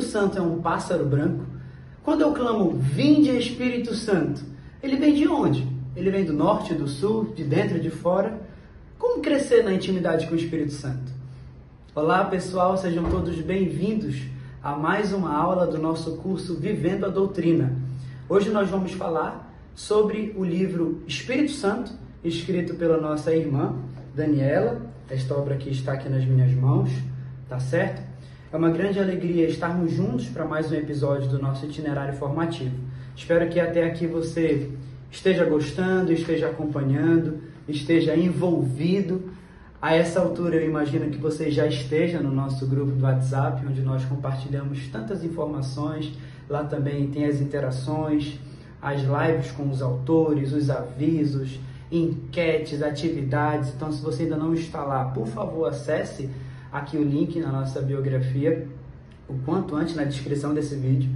Santo é um pássaro branco? Quando eu clamo, vinde Espírito Santo, ele vem de onde? Ele vem do norte, do sul, de dentro e de fora? Como crescer na intimidade com o Espírito Santo? Olá pessoal, sejam todos bem-vindos a mais uma aula do nosso curso Vivendo a Doutrina. Hoje nós vamos falar sobre o livro Espírito Santo, escrito pela nossa irmã Daniela. Esta obra aqui está aqui nas minhas mãos, tá certo? É uma grande alegria estarmos juntos para mais um episódio do nosso itinerário formativo. Espero que até aqui você esteja gostando, esteja acompanhando, esteja envolvido. A essa altura eu imagino que você já esteja no nosso grupo do WhatsApp, onde nós compartilhamos tantas informações. Lá também tem as interações, as lives com os autores, os avisos, enquetes, atividades. Então, se você ainda não está lá, por favor, acesse aqui o link na nossa biografia, o quanto antes, na descrição desse vídeo,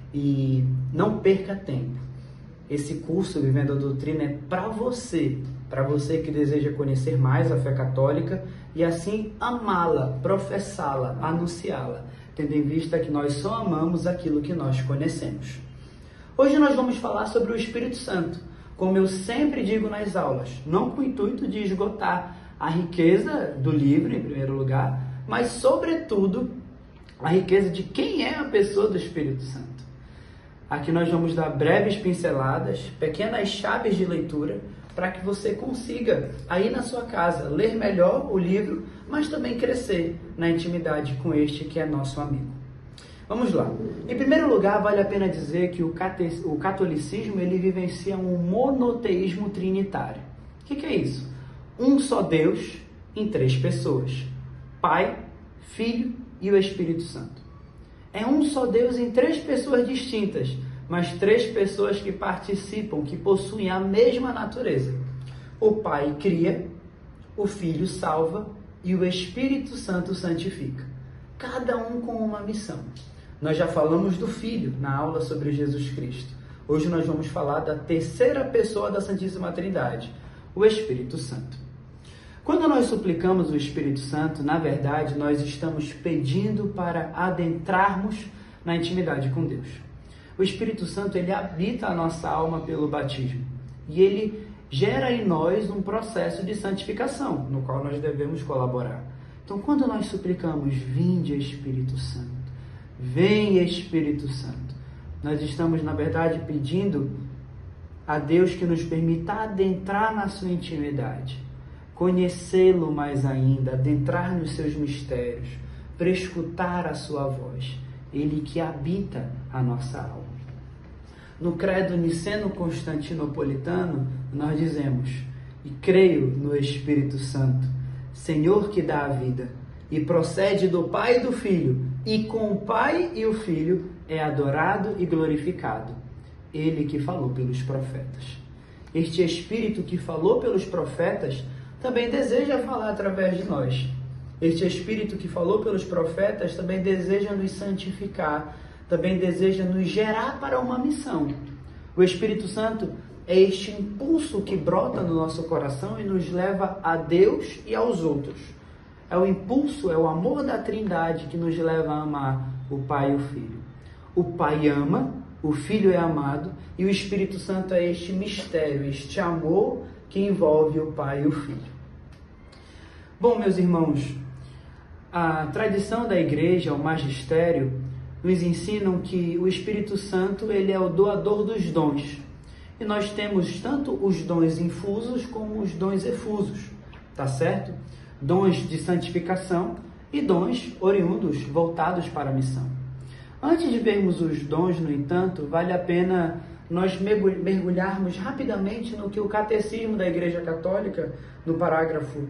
e não perca tempo. Esse curso Vivendo a Doutrina é para você que deseja conhecer mais a fé católica e assim amá-la, professá-la, anunciá-la, tendo em vista que nós só amamos aquilo que nós conhecemos. Hoje nós vamos falar sobre o Espírito Santo, como eu sempre digo nas aulas, não com o intuito de esgotar a riqueza do livro, em primeiro lugar, mas, sobretudo, a riqueza de quem é a pessoa do Espírito Santo. Aqui nós vamos dar breves pinceladas, pequenas chaves de leitura, para que você consiga, aí na sua casa, ler melhor o livro, mas também crescer na intimidade com este que é nosso amigo. Vamos lá. Em primeiro lugar, vale a pena dizer que o catolicismo ele vivencia um monoteísmo trinitário. O que é isso? Um só Deus em três pessoas: Pai, Filho e o Espírito Santo. É um só Deus em três pessoas distintas, mas três pessoas que participam, que possuem a mesma natureza. O Pai cria, o Filho salva e o Espírito Santo santifica. Cada um com uma missão. Nós já falamos do Filho na aula sobre Jesus Cristo. Hoje nós vamos falar da terceira pessoa da Santíssima Trindade, o Espírito Santo. Quando nós suplicamos o Espírito Santo, na verdade, nós estamos pedindo para adentrarmos na intimidade com Deus. O Espírito Santo, ele habita a nossa alma pelo batismo. E ele gera em nós um processo de santificação, no qual nós devemos colaborar. Então, quando nós suplicamos, vinde Espírito Santo, vem Espírito Santo, nós estamos, na verdade, pedindo a Deus que nos permita adentrar na sua intimidade, conhecê-lo mais ainda, adentrar nos seus mistérios, prescutar a sua voz, ele que habita a nossa alma. No credo niceno-constantinopolitano, nós dizemos: e creio no Espírito Santo, Senhor que dá a vida, e procede do Pai e do Filho, e com o Pai e o Filho é adorado e glorificado, ele que falou pelos profetas. Este Espírito que falou pelos profetas também deseja falar através de nós. Este Espírito que falou pelos profetas também deseja nos santificar, também deseja nos gerar para uma missão. O Espírito Santo é este impulso que brota no nosso coração e nos leva a Deus e aos outros. É o impulso, é o amor da Trindade que nos leva a amar o Pai e o Filho. O Pai ama, o Filho é amado e o Espírito Santo é este mistério, este amor que envolve o Pai e o Filho. Bom, meus irmãos, a tradição da Igreja, o magistério, nos ensinam que o Espírito Santo ele é o doador dos dons. E nós temos tanto os dons infusos como os dons efusos, tá certo? Dons de santificação e dons oriundos, voltados para a missão. Antes de vermos os dons, no entanto, vale a pena nós mergulharmos rapidamente no que o Catecismo da Igreja Católica, no parágrafo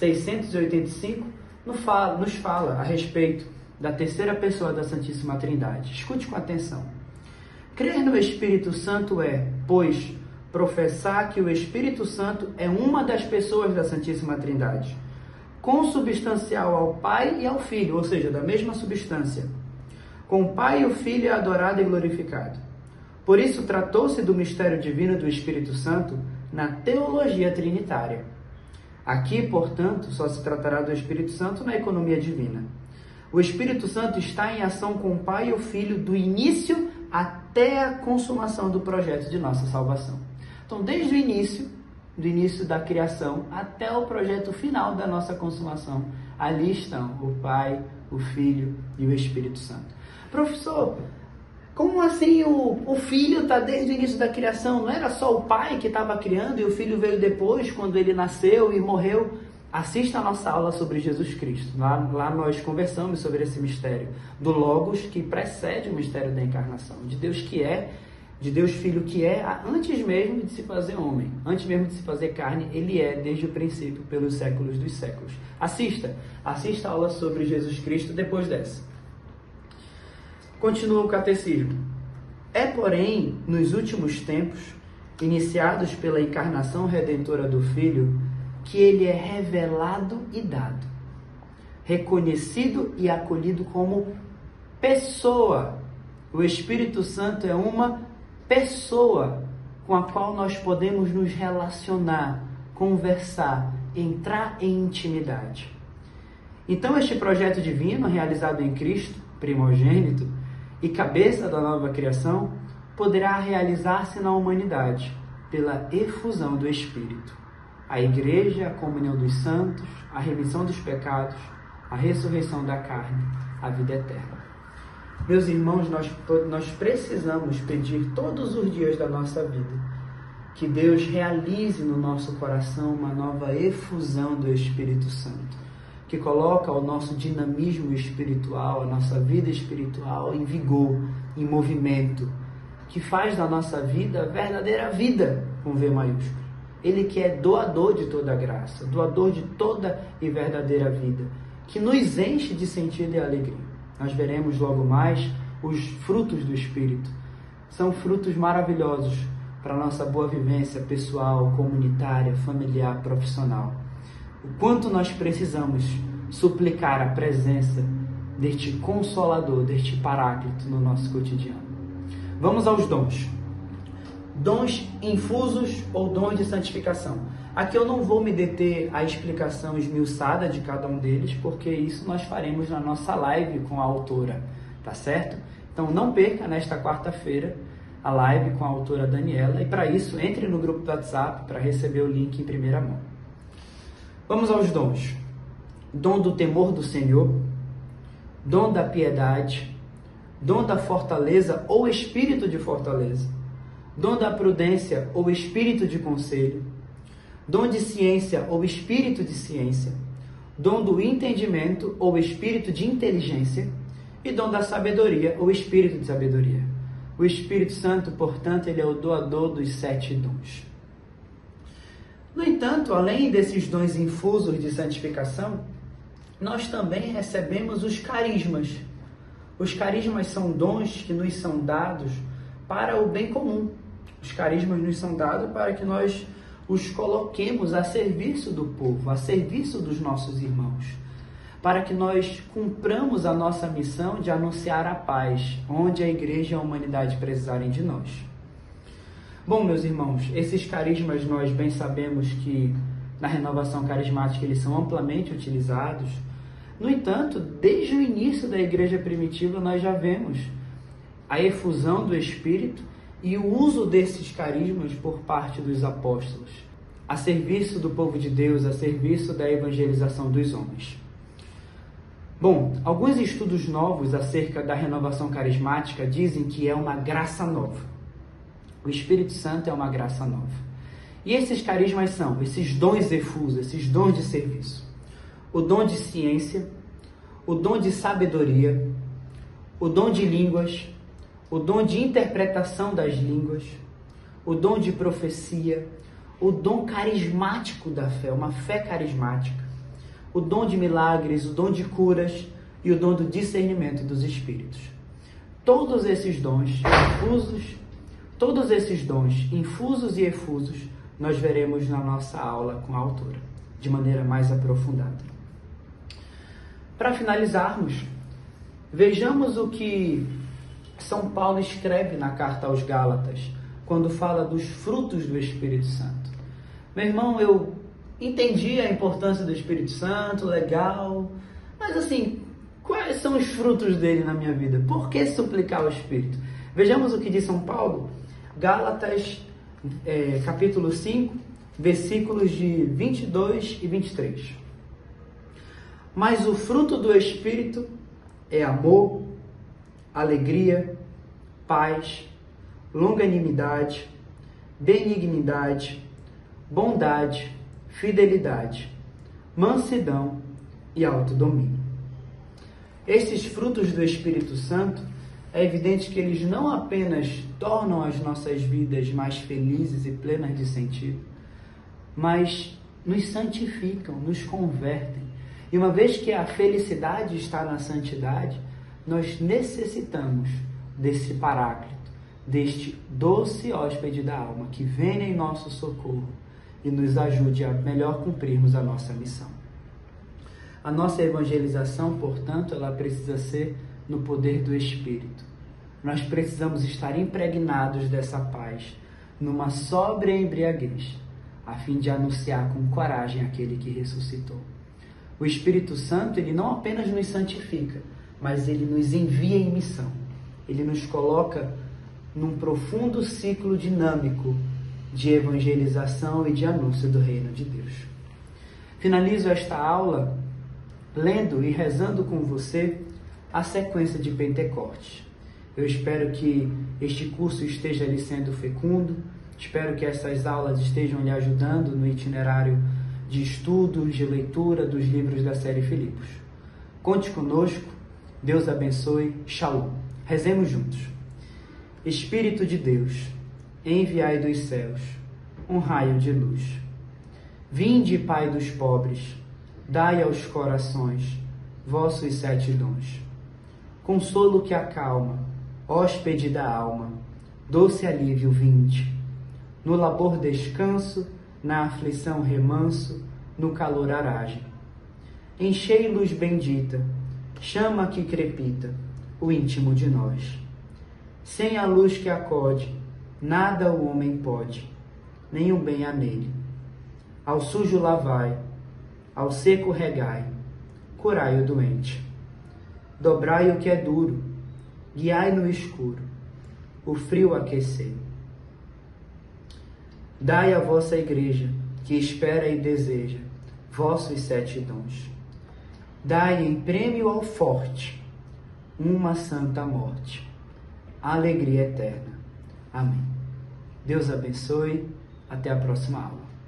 685, nos fala a respeito da terceira pessoa da Santíssima Trindade. Escute com atenção. Crer no Espírito Santo é, pois, professar que o Espírito Santo é uma das pessoas da Santíssima Trindade, consubstancial ao Pai e ao Filho, ou seja, da mesma substância. Com o Pai e o Filho é adorado e glorificado. Por isso, tratou-se do mistério divino do Espírito Santo na teologia trinitária. Aqui, portanto, só se tratará do Espírito Santo na economia divina. O Espírito Santo está em ação com o Pai e o Filho do início até a consumação do projeto de nossa salvação. Então, desde o início, do início da criação até o projeto final da nossa consumação, ali estão o Pai, o Filho e o Espírito Santo. Professor, como assim o Filho está desde o início da criação? Não era só o Pai que estava criando e o Filho veio depois, quando ele nasceu e morreu? Assista a nossa aula sobre Jesus Cristo. Lá nós conversamos sobre esse mistério do Logos que precede o mistério da encarnação, de Deus que é, de Deus Filho que é, antes mesmo de se fazer homem, antes mesmo de se fazer carne, ele é desde o princípio, pelos séculos dos séculos. Assista a aula sobre Jesus Cristo depois dessa. Continua o catecismo. É, porém, nos últimos tempos, iniciados pela encarnação redentora do Filho, que ele é revelado e dado, reconhecido e acolhido como pessoa. O Espírito Santo é uma pessoa com a qual nós podemos nos relacionar, conversar, entrar em intimidade. Então, este projeto divino, realizado em Cristo, primogênito e cabeça da nova criação, poderá realizar-se na humanidade pela efusão do Espírito. A Igreja, a comunhão dos santos, a remissão dos pecados, a ressurreição da carne, a vida eterna. Meus irmãos, nós precisamos pedir todos os dias da nossa vida que Deus realize no nosso coração uma nova efusão do Espírito Santo, que coloca o nosso dinamismo espiritual, a nossa vida espiritual em vigor, em movimento, que faz da nossa vida a verdadeira vida, com V maiúsculo. Ele que é doador de toda a graça, doador de toda e verdadeira vida, que nos enche de sentido e alegria. Nós veremos logo mais os frutos do Espírito. São frutos maravilhosos para a nossa boa vivência pessoal, comunitária, familiar, profissional. O quanto nós precisamos suplicar a presença deste Consolador, deste Paráclito no nosso cotidiano. Vamos aos dons. Dons infusos ou dons de santificação. Aqui eu não vou me deter à explicação esmiuçada de cada um deles, porque isso nós faremos na nossa live com a autora, tá certo? Então não perca nesta quarta-feira a live com a autora Daniela, e para isso entre no grupo do WhatsApp para receber o link em primeira mão. Vamos aos dons. Dom do temor do Senhor, dom da piedade, dom da fortaleza ou espírito de fortaleza, dom da prudência ou espírito de conselho, dom de ciência ou espírito de ciência, dom do entendimento ou espírito de inteligência e dom da sabedoria ou espírito de sabedoria. O Espírito Santo, portanto, ele é o doador dos 7 dons. No entanto, além desses dons infusos de santificação, nós também recebemos os carismas. Os carismas são dons que nos são dados para o bem comum. Os carismas nos são dados para que nós os coloquemos a serviço do povo, a serviço dos nossos irmãos, para que nós cumpramos a nossa missão de anunciar a paz, onde a Igreja e a humanidade precisarem de nós. Bom, meus irmãos, esses carismas nós bem sabemos que na renovação carismática eles são amplamente utilizados. No entanto, desde o início da Igreja primitiva nós já vemos a efusão do Espírito e o uso desses carismas por parte dos apóstolos, a serviço do povo de Deus, a serviço da evangelização dos homens. Bom, alguns estudos novos acerca da renovação carismática dizem que é uma graça nova. O Espírito Santo é uma graça nova. E esses carismas são esses dons efusos, esses dons de serviço. O dom de ciência, o dom de sabedoria, o dom de línguas, o dom de interpretação das línguas, o dom de profecia, o dom carismático da fé, uma fé carismática, o dom de milagres, o dom de curas e o dom do discernimento dos espíritos. Todos esses dons infusos e efusos, nós veremos na nossa aula com a autora, de maneira mais aprofundada. Para finalizarmos, vejamos o que São Paulo escreve na carta aos Gálatas, quando fala dos frutos do Espírito Santo. Meu irmão, eu entendi a importância do Espírito Santo, legal, mas assim, Quais são os frutos dele na minha vida? Por que suplicar ao Espírito? Vejamos o que diz São Paulo, Gálatas, capítulo 5, versículos de 22 e 23. Mas o fruto do Espírito é amor, alegria, paz, longanimidade, benignidade, bondade, fidelidade, mansidão e autodomínio. Esses frutos do Espírito Santo, é evidente que eles não apenas tornam as nossas vidas mais felizes e plenas de sentido, mas nos santificam, nos convertem. E uma vez que a felicidade está na santidade, nós necessitamos desse paráclito, deste doce hóspede da alma que venha em nosso socorro e nos ajude a melhor cumprirmos a nossa missão. A nossa evangelização, portanto, ela precisa ser no poder do Espírito. Nós precisamos estar impregnados dessa paz, numa sóbria embriaguez, a fim de anunciar com coragem aquele que ressuscitou. O Espírito Santo, ele não apenas nos santifica, mas ele nos envia em missão. Ele nos coloca num profundo ciclo dinâmico de evangelização e de anúncio do reino de Deus. Finalizo esta aula lendo e rezando com você a sequência de Pentecostes. Eu espero que este curso esteja lhe sendo fecundo, espero que essas aulas estejam lhe ajudando no itinerário de estudos, de leitura dos livros da série Filipos. Conte conosco, Deus abençoe, Shalom. Rezemos juntos. Espírito de Deus, enviai dos céus um raio de luz. Vinde, Pai dos pobres, dai aos corações vossos 7 dons. Consolo que acalma, hóspede da alma, doce alívio vinde. No labor descanso, na aflição remanso, no calor aragem. Enchei luz bendita, chama que crepita, o íntimo de nós. Sem a luz que acode, nada o homem pode, nenhum bem há nele. Ao sujo lavai, ao seco regai, curai o doente. Dobrai o que é duro, guiai no escuro, o frio aquecei. Dai à vossa igreja, que espera e deseja, vossos 7 dons. Dai em prêmio ao forte, uma santa morte, alegria eterna. Amém. Deus abençoe. Até a próxima aula.